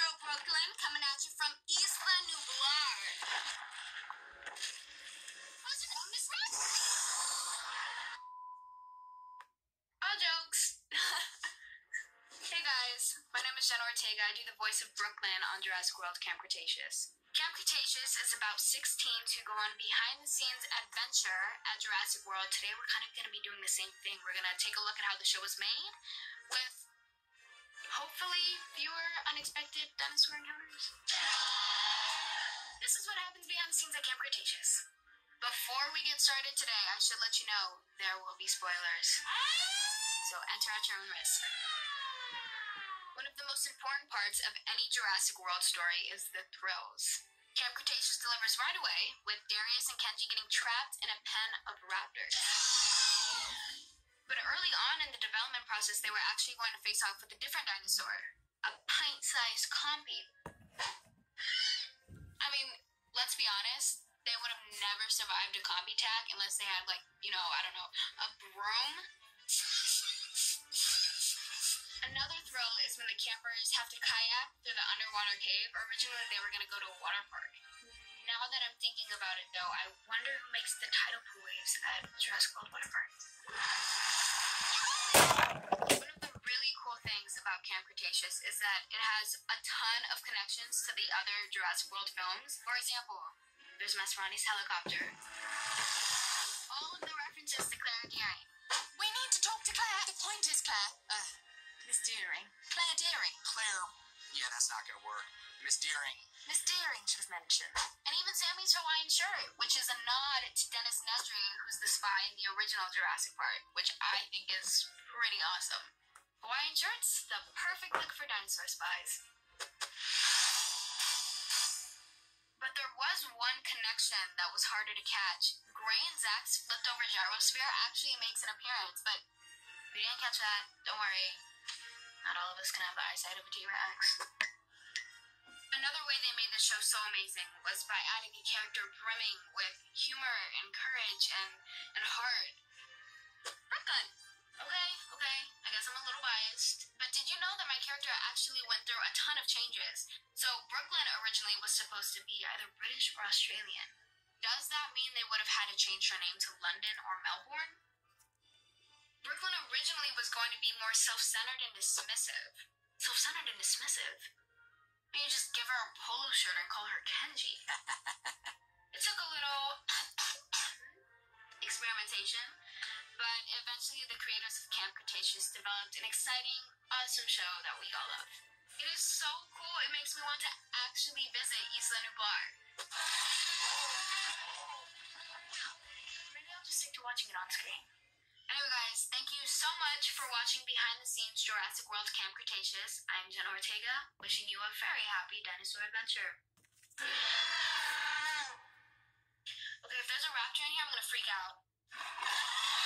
girl, Brooklyn, coming at you from Isla Nublar. How's it going, Miss Ross? All jokes. Hey guys, my name is Jenna Ortega. I do the voice of Brooklyn on Jurassic World Camp Cretaceous. Camp Cretaceous is about 6 teens who go on behind-the-scenes adventure at Jurassic World. Today we're kind of going to be doing the same thing. We're going to take a look at how the show was made with hopefully fewer unexpected dinosaur encounters. This is what happens behind the scenes at Camp Cretaceous. Before we get started today, I should let you know there will be spoilers. So enter at your own risk. One of the most important parts of any Jurassic World story is the thrills. Camp Cretaceous delivers right away, with Darius and Kenji getting trapped in a pen of raptors. But early on in the development process, they were actually going to face off with a different dinosaur, a pint-sized compy. I mean, let's be honest, they would have never survived a compy attack unless they had, like, a broom. Another thrill is when the campers have to kayak through the underwater cave. Originally, they were going to go to a water park. Now that I'm thinking about it, though, I wonder who makes the tidal pool waves at Jurassic World Water Park. One of the really cool things about Camp Cretaceous is that it has a ton of connections to the other Jurassic World films. For example, there's Masrani's helicopter. All of the references to Claire Dearing. We need to talk to Claire. The point is, Claire. Miss Dearing. Claire Dearing. Claire. Yeah, that's not gonna work. Miss Dearing. Miss Dearing she was mentioned. And even Sammy's Hawaiian shirt, which is a nod to Dennis Nedry, who's the spy in the original Jurassic Park, which I think is pretty awesome. Hawaiian shirts, the perfect look for dinosaur spies. But there was one connection that was harder to catch. Gray and Zach's flipped over gyrosphere actually makes an appearance, but we didn't catch that. Don't worry. Not all of us can have the eyesight of a T-Rex. Another way they made the show so amazing was by adding a character brimming with humor and courage and heart. Brooklyn. Okay, I guess I'm a little biased. But did you know that my character actually went through a ton of changes? So Brooklyn originally was supposed to be either British or Australian. Does that mean they would have had to change her name to London or Melbourne? Brooklyn originally was going to be more self-centered and dismissive. Self-centered and dismissive? Maybe just give her a polo shirt and call her Kenji. It took a little experimentation, but eventually the creators of Camp Cretaceous developed an exciting, awesome show that we all love. It is so cool, it makes me want to actually visit Isla Nublar. Maybe I'll just stick to watching it on screen. Anyway guys, thank you so much for watching Behind the Scenes Jurassic World Camp Cretaceous. I'm Jenna Ortega, wishing you a very happy dinosaur adventure. Okay, if there's a raptor in here, I'm gonna freak out.